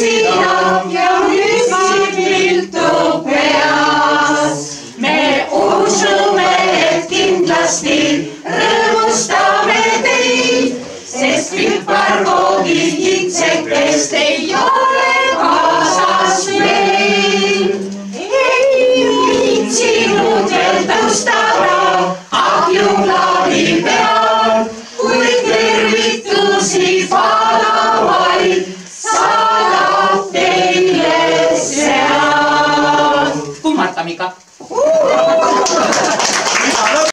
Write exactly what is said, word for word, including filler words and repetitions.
kosinab ja müsib viltu peas. Me usume, et kindlasti rõõmustame teid, sest piparvoodi kitsekest ei ole.